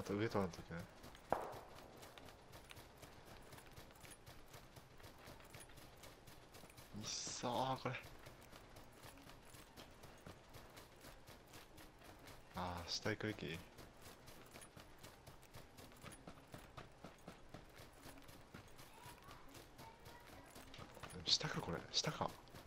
また上とらんといけない。いっそーこれ。ああ、下行くべき。下かこれ、下か。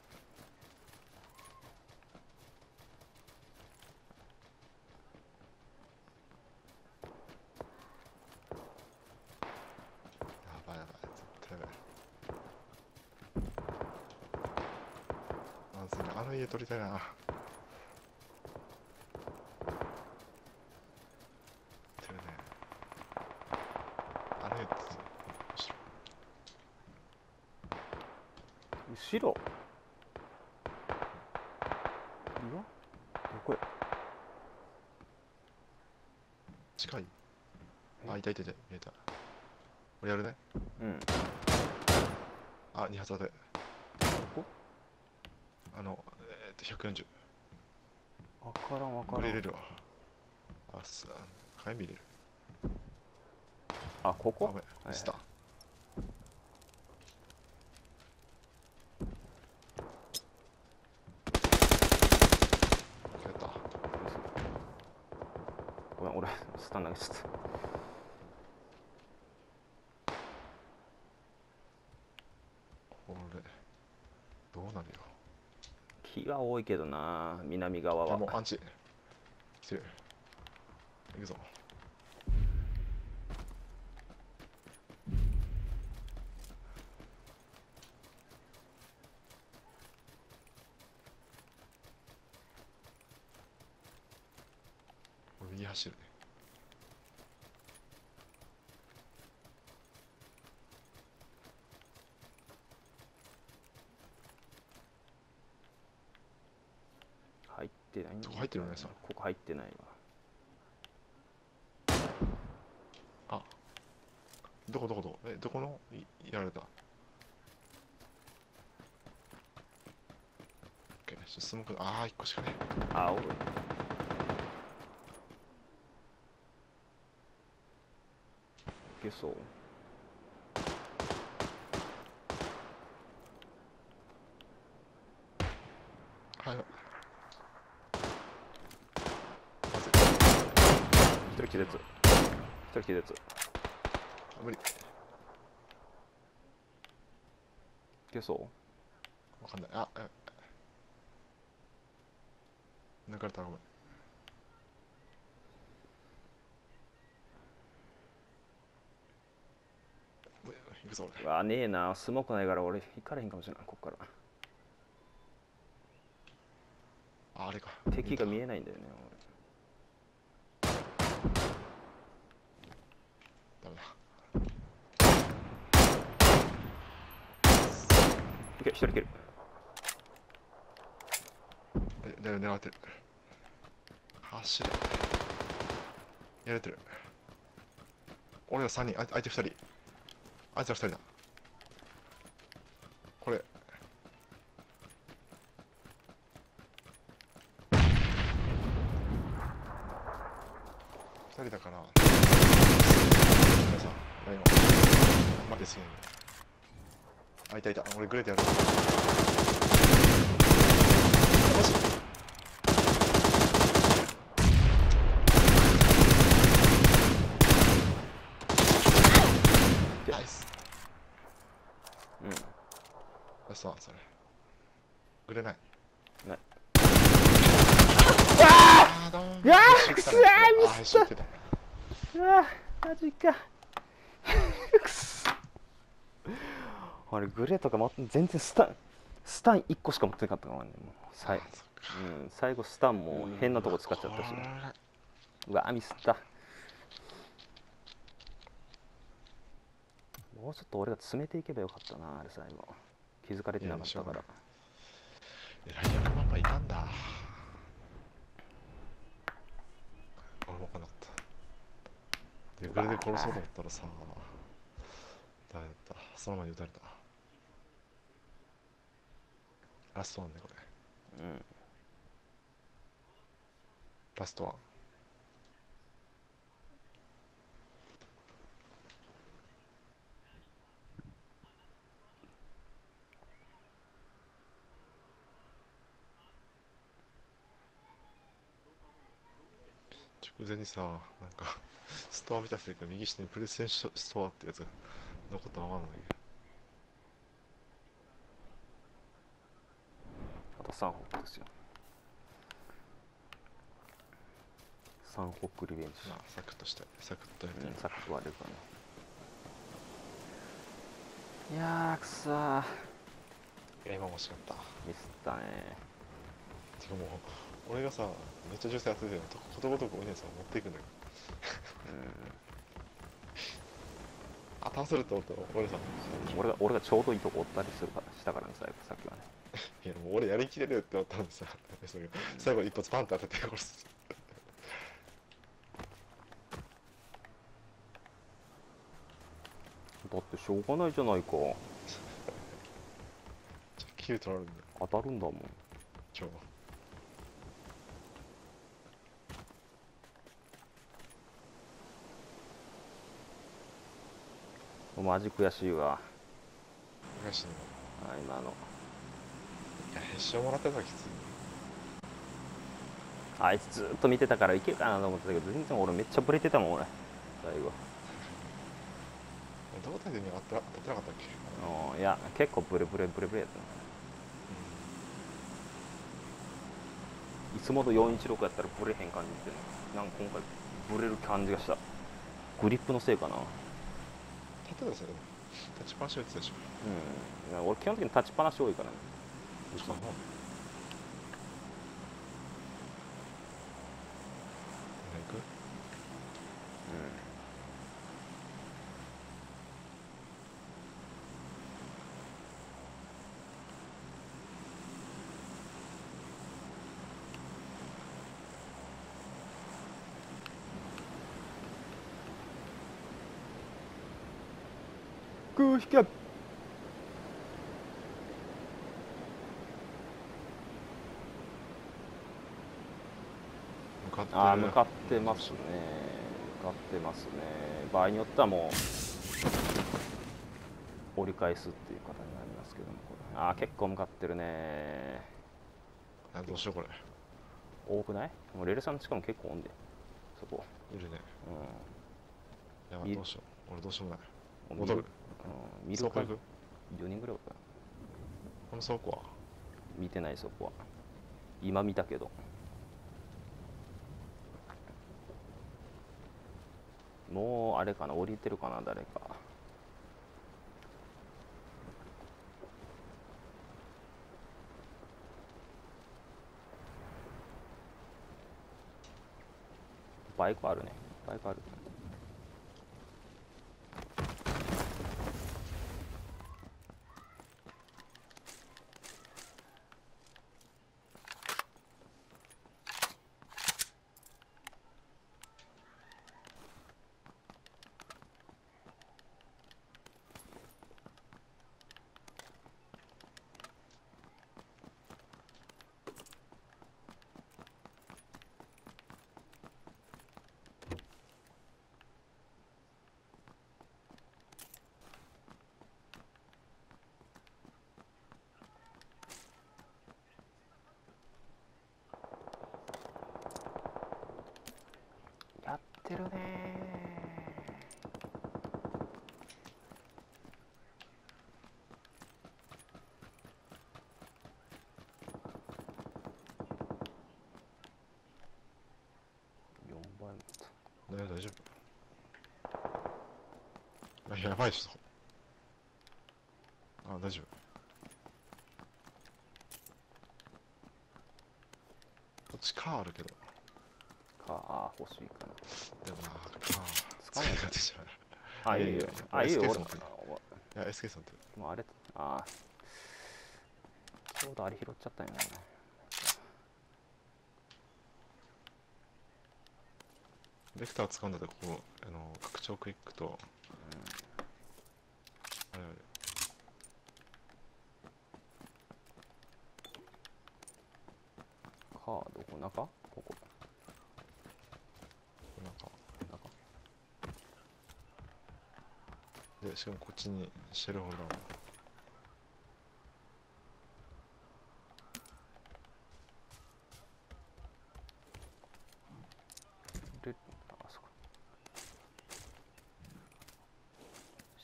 やばいやばい、絶対やばい。まずいな、あの家取りたいな。てるね。あの家って、 後ろ。うわ、どこや。 近い。あ、いたいたいた、見えた。俺やるね。 うん。 あ、2発当て。 どこ。 140。 わからんわからん。 これ入れるわ。あ、火炎ビ入れる。 あ、ここ。 あ、ごめん、 はい、 ミスった。やった。 ごめん、俺スタン投げちゃった。 これどうなるよ。 木は多いけどな、南側いやもうは。 アンチ来てる。行くぞ。俺右走るね。 入ってないんだ。 どこ入ってるのねさ。 ここ入ってないわ。 あ、どこどこどこ、どこのやられた。オッケー、スモーク、ああ、1個しかね。 あ、おる。いけそう。 はい。 一人気絶。一人気絶。い無理。 けそう。 わかんない。あ、抜かれたらごめん。行くぞ俺。 うわ、ねえな、スモークないから俺行かれへんかもしれない、こっから。 あ、あれか。 敵が見ええないんだよね、 ダメだ。 俺。いけ、一人いける。 狙ってる。走れ。やれてる。俺ら3人、相手2人。あいつら2人だ。これ。2人だから。皆さん、今、負けすぎない。あ、いたいた。俺グレーでやる。マジナイス。 うん。 ラストワン、それ。グレない。 ない。 あー、どうも。 うわー、 くそー、 ミスった。 あー、知ってた。 うわ、マジか。くそ。あれ、グレーとか全然スタン1個しか持ってなかったからね。もうあー、そっか。 最後スタンも変なとこ使っちゃったし。うわ、ミスった。もうちょっと俺が詰めていけばよかったな、あれ最後。気づかれてなかったから。 ライアンマンパいたんだ。俺も分かんなかった。で、グレで殺そうと思ったらさ、ダメだった。その前に撃たれた。ラストワンね、これ。 うん。 ラストワン。 直前にさ、なんか、ストア見たせいか右下にプレステンストアってやつが残ったままなんだけあと3北ですよ。3北リベンジ。 ど、まあ、サクッとしたい。サクッとやってうん、 る。 サクッと割れるからね。いやーくそー、 いや、今も惜しかった。 ミスったね。 てかもう、俺がさ、めっちゃ銃声当ててるのとことごとくお姉さん持っていくんだよ。あ、倒せるって思ったら、俺さ、 俺がちょうどいいとこおったりするからしたからね、さっきはね。 いや、もう俺やりきれるって思ったんでさ、それ最後一発パンって当てて殺す。 だってしょうがないじゃないか。 キル取られるんだよ、 当たるんだもん。 今マジ悔しいわ。 日。東野。 あ、今の。 いや、へしをもらってたらきつい。 あいつずっと見てたからいけるかなと思ってたけど、全然俺めっちゃブレてたもん、俺。最後。 胴体でに当たってなかったっけ？ いや、結構ブレやったな。いつもの416やったらブレへん感じってなんか今回ブレる感じがした。グリップのせいかな。 立てたさよ、立ちっぱなしを言ってたでしょ。 うん。俺基本的に立ちっぱなし多いからね。 あ、ほん。行く？ グー引け。 向かってる。 ああ、向かってますね。向かってますね。場合によってはもう折り返すっていう形になりますけども、ああ、結構向かってるね。 あ、どうしようこれ。 多くない？もうレレさんの近くも結構おんで、そこ。 いるね。 うん。 やばい、どうしよう。俺どうしようもない。 もう戻る？ 見るか。 倉庫行く？ 4人ぐらいおるかな。 この倉庫は？ 見てないそこは。今見たけど。もうあれかな、降りてるかな、誰か。バイクあるね。バイクある。やってるねー。4倍も大丈夫。あ、やばい人。あ、大丈夫。こっちカーあるけど。 か、欲しいかな。 でもな、カー使わない使い勝手じゃない。 あ、いいよ。あ、いいよ。 SK 俺さんって。いや、SK さんって。 もうあれ、あ、ちょうどあれ拾っちゃったんやな。 ベクター使うんだったら、ここ、拡張クイックと、あれあれ。 カーどこ？中？ここ。 なんか、 中。 で、しかもこっちにシェルホルダーも。 レ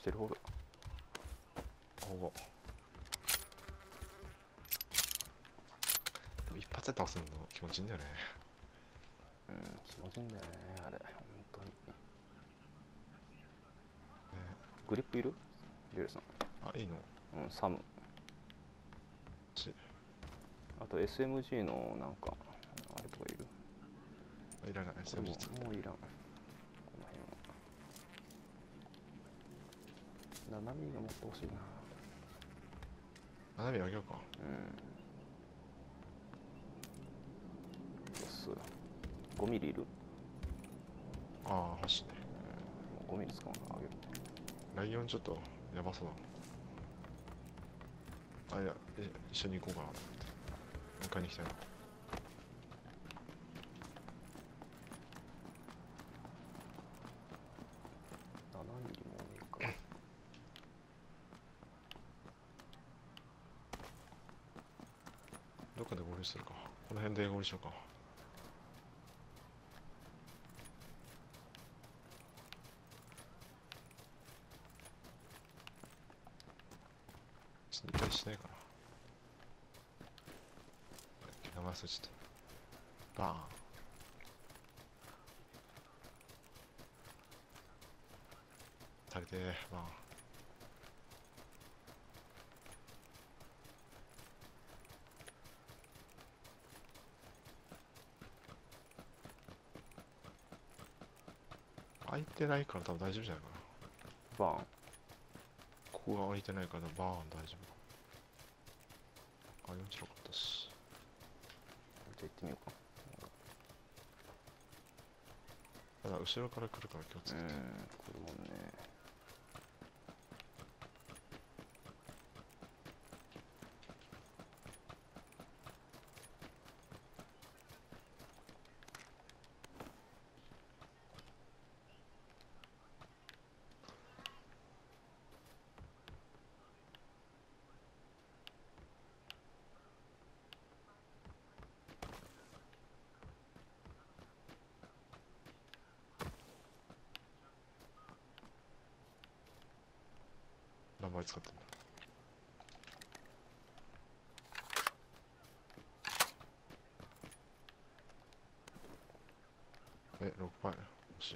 してるほど。 おお。でも一発で倒すの気持ちいいんだよね。 うん、気持ちいいんだよね、あれ、本当に。グリップいるリュウさん。 あ、いいのうん、サム。あと SMG のなんか、あれとかいる。 いらない、 これも SMG 使って。 もういらん。この辺は。7ミリが持ってほしいな。 花火あげようか。 うん。そうっす。5ミリいる。 ああ、欲しいね。 5ミリ使うのあげる。 ライオンちょっとやばそうだ。あ、いや、一緒に行こうかなと思って。迎えに来たよ。 7ミリもいるか。 どっかで合流するか。この辺で合流しようか。ちょっと一回しないかな。名前忘れちゃった。バーン。足りてー、バーン。空いてないから多分大丈夫じゃないかな。 バーン。 ここが空いてないからバーン大丈夫。あ、面白かったし。 じゃあ行ってみようか。 ただ後ろから来るから気をつけて。 これもね。 何倍使ってんだ。6倍欲しい。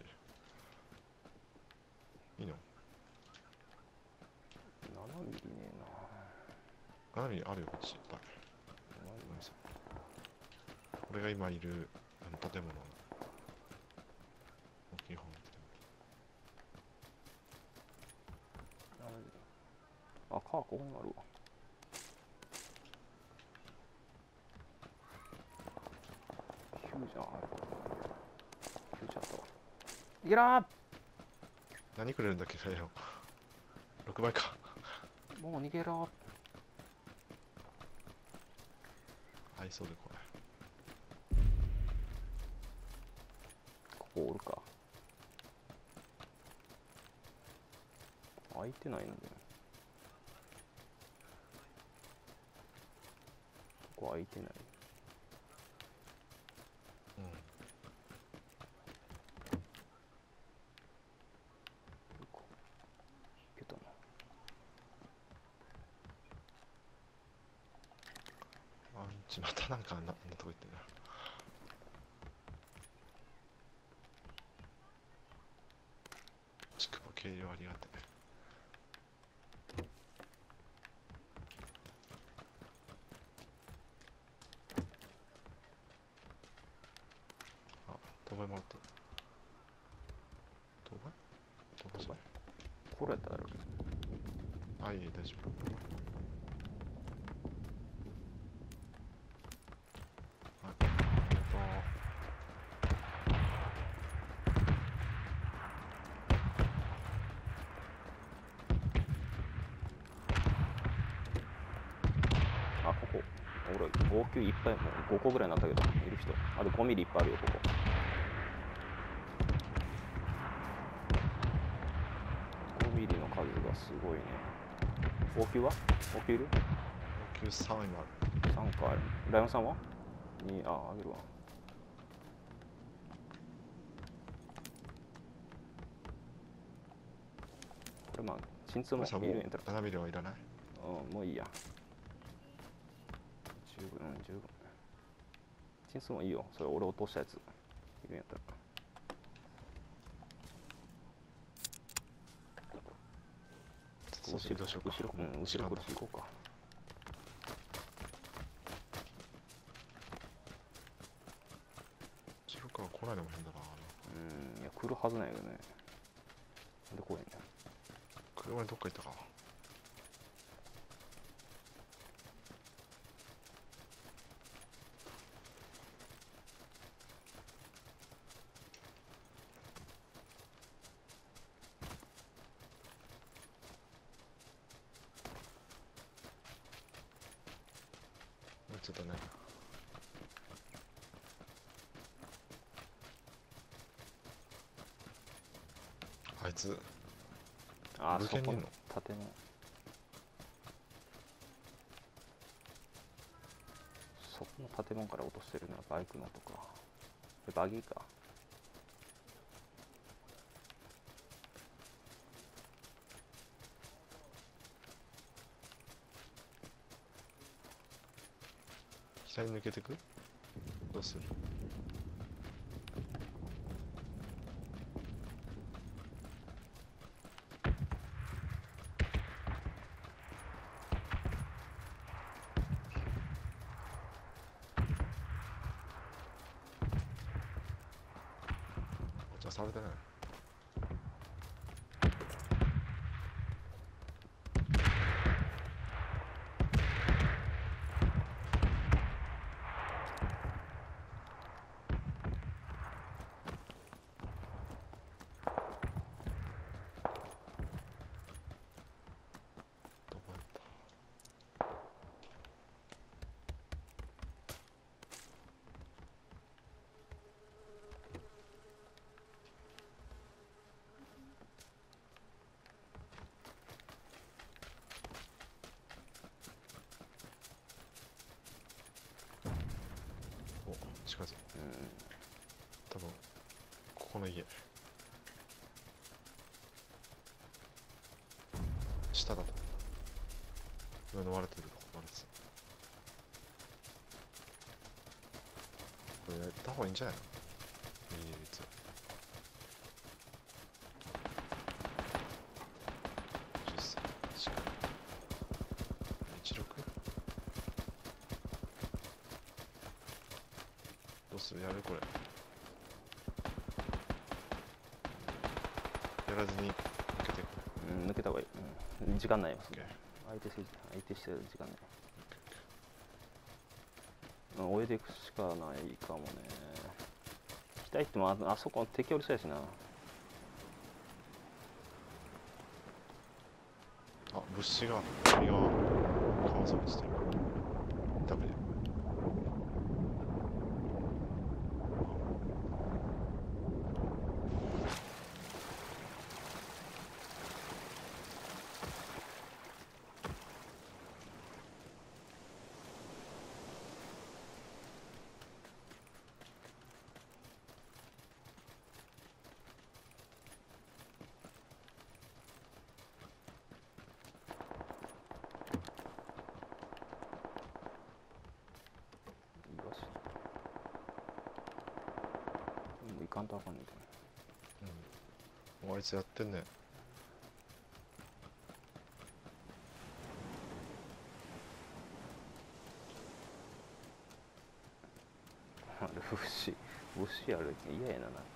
いいの 7ミリねえな。 ?7 ミリあるよ、こっちいっぱい。俺が今いる建物の大きい方のあ、カーここにあるわ。ヒューじゃん。ヒューちゃったわ。いけらー。 何くれるんだっけ、ライオン。6倍か。 もう逃げろ。 合いそうで怖い。 ここおるか。開いてないんだよ。ここ開いてない。 うん。 いけたな。 またなんかあんなとこ行ってんな。ちくば軽量ありがてえ。あ、当倍もらった。当倍当倍じゃない。 これやったらあるけど。 あ、いい、大丈夫。はい、ありがとう。 あ、ここ。俺、号泣いっぱい、もう5個ぐらいになったけど、いる人。あと5ミリいっぱいあるよ、ここ。5ミリの数がすごいね。号泣は号泣いる高級3位もある。 3かある。ライオンさんはにあげるわ。 これまあ鎮痛もいこれさもうるんやったら、 7ミリはいらない。 もういいや。十分、十分。鎮痛もいいよ。それ俺落としたやついるんやったら。 そうするどうしようか。 後ろ、後ろこっち行こうか。 後ろから来ないのも変だな。 いや来るはずないよね。なんでこうやねん。 車にどっか行ったか。もうちょっとね。あいつあ、そこの武器にいんの？ 建物。そこの建物から落としてるのはバイクのとか。バギーか。 左抜けてく？どうする？お茶されてない。どこやった？お、近づいた。多分ここの家。下だと思う。上の割れてるとこ割れてた。これやった方がいいんじゃないの？右率。10歳。確かに。16？どうする？やるこれ。やらずに抜けていく。 抜けた方がいい。時間ないよ。 オッケー。 相手してる時間ない。追いでいくしかないかもね。北行ってもあそこ敵おりそうやしな。 あ、物資が右側川沿いにしてる。ダメで。 よし。行かんとあかんねんけど。 うん。あいつやってんね。 あれ武士ある嫌やな、なんか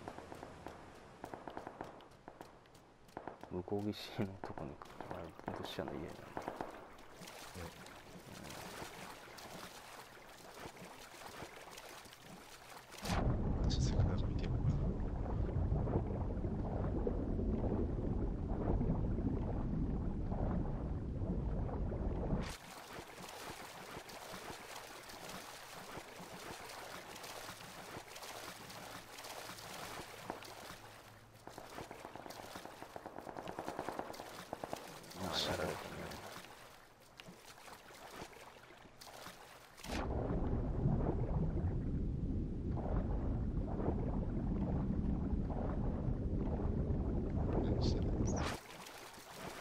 向こう岸のとこにあれ武士あるの嫌やな。 せっかくだから見ていこうかな。 やられたね。 何してんの？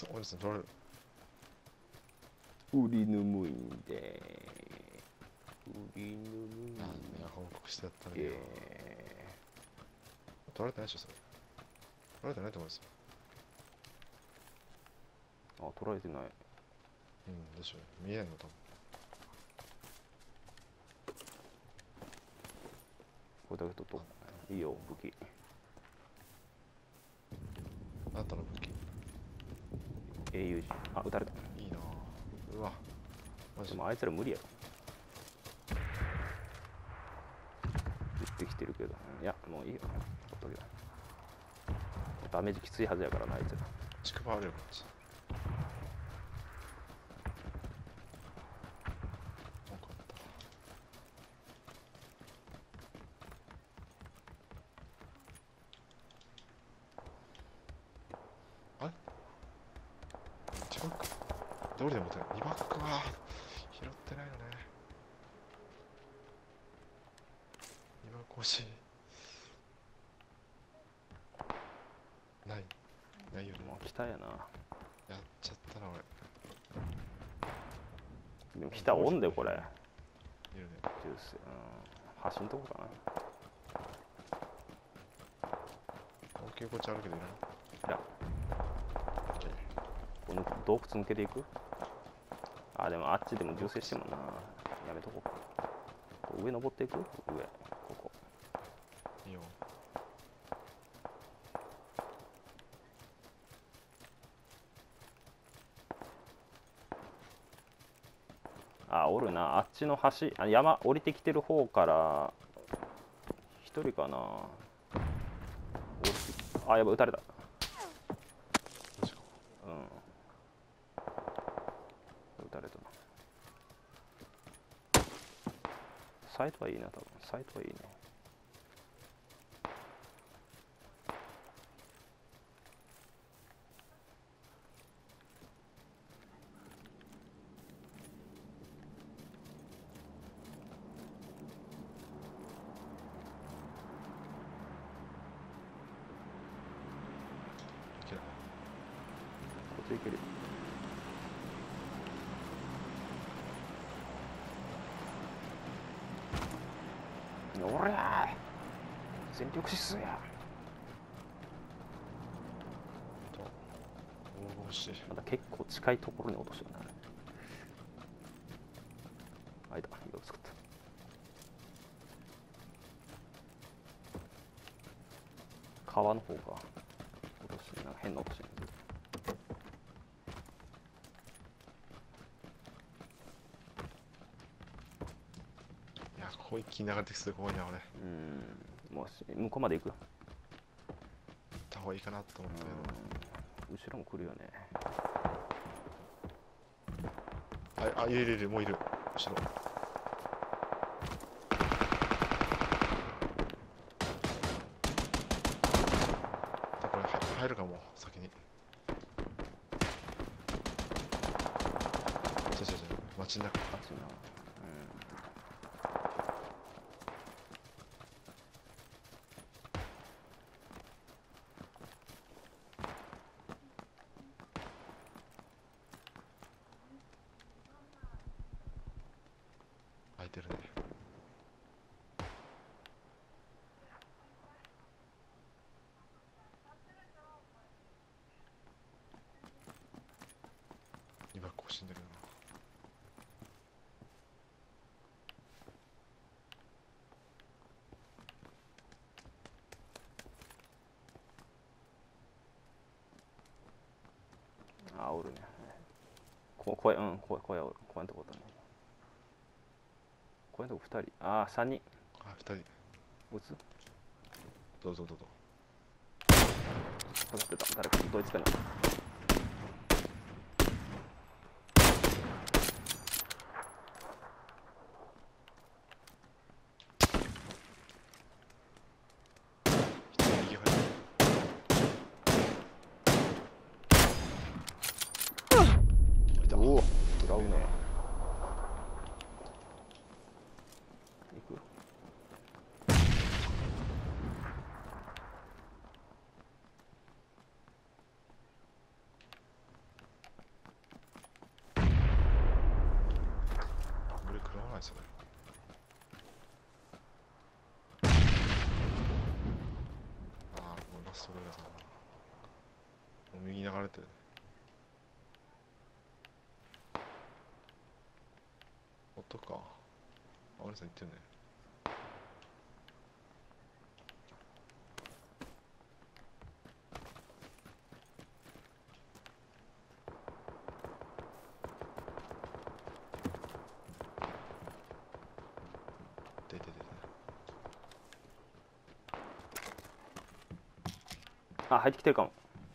おじさん取られる。 売りぬむいんで売りぬむいんなんで報告してやったのによ。取られてないでしょ、それ。取られてないと思うんですよ。 あ、取られてない。 うん、でしょう。見えないの、多分。 これだけ取っといいよ、武器。 あなたの武器。 英雄人。あ、撃たれた。 いいなぁ。うわ。マジでもあいつら無理やろ。撃ってきてるけど。いや、もういいよ。ほっとけよ。ダメージきついはずやからな、あいつら。 近場あるよ、こっち。分かった。あれ自爆どれで持ってる2バックは拾ってないのね。2バック欲しい。ないよね。 もう北やな。 やっちゃったな俺。 でも北おんでこれ。 いるね。 ジュース。橋んとこかな。 大きいこっちあるけどいらない。 いや。この洞窟抜けていく？あ、でもあっちでも銃声してもんな。やめとこうか。上登っていく？上。ここ。 いいよ。 あ、おるな。あっちの橋、山降りてきてる方から一人かな。あ、やばい、撃たれた。 マジか。 撃たれたな。サイトはいいな、多分。サイトはいいね。 いける。 こっち行ける。おりゃー全力疾走や。 お欲しい。 まだ結構近いところに落としてるな。あいた、色作った。川の方か。落としてなんか変な落としてる。 いや、ここ一気に流れてきてすごいな、俺。行っもう向こうまで行く。 た方がいいかなと思ったけど。 後ろも来るよね。 あ、いる、もういる。後ろ。これ入るかも、先に。街の中。 あっちな。 開いてるね。今こう死んでるよな。 あ、おるね。声、声おる。声のとこだね。声のとこ2人。あ、3人。 あ、2人。 撃つ？ どうぞ。 かかってた。誰かドイツかな。 右入る。 おお、食らうね。行く。 いそれ。ああ、もうラストレーダーさんだ。もう右に流れてる。音か。あ、お姉さん言ってるね。出て。 あ、入ってきてるかも。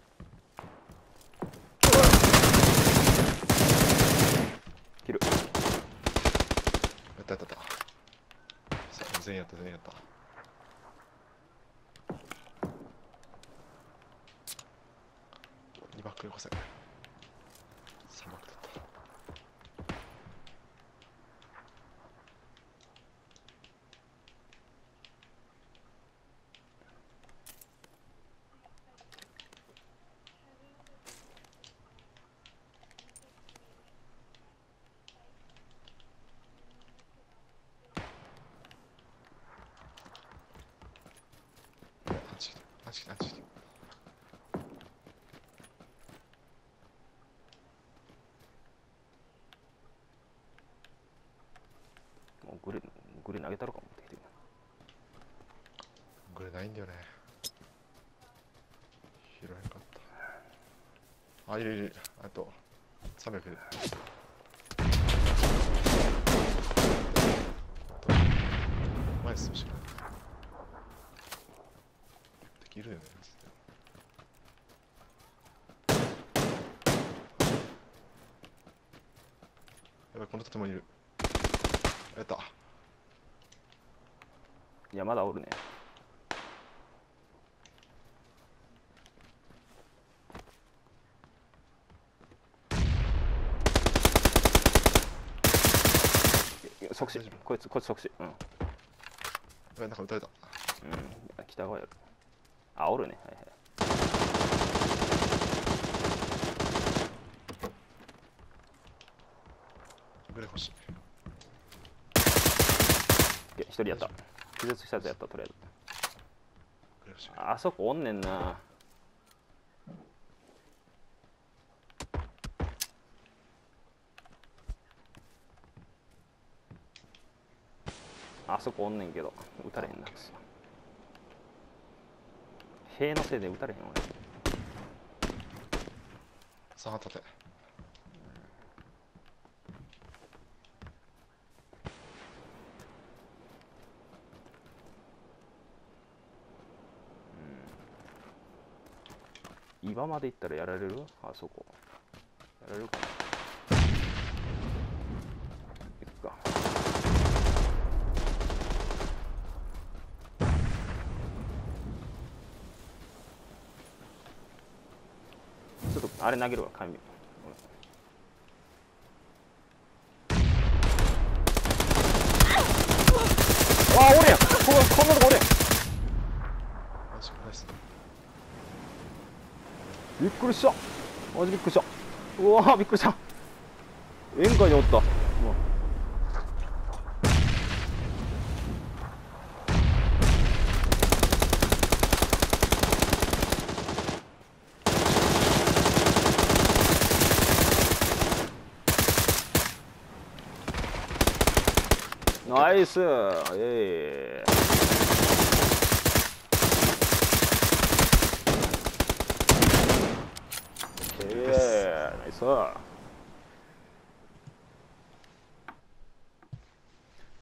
切る。 やった。全員やった。2バックよこせ。3バックだった。あっち来て。 もうグレ投げたろか持ってきてる。 グレないんだよね。拾えんかった。あ、いる。あと300いる。前進むしかない。敵いるよね。やばい、この建物にいる。やった。 いや、まだおるね。即死。こいつ即死。うん。 やばい、なんか撃たれた。 うん。北側やる。あ、おるね。はいはい。 グレ欲しい。 一人やった。気絶したやつやった、とりあえず。 グレ欲しい。 あそこおんねんな。あそこおんねんけど、撃たれへんな。塀のせいで撃たれへん俺。 さあ、立て。 岩まで行ったらやられる？あそこ。やられるかな。行くか。ちょっとあれ投げるわ、紙。ああ、俺やん。こんなとこ俺やん。 マジか、ナイス。 びっくりした。マジびっくりした。うわー、びっくりした。宴会におった。うわナイス。ナイス。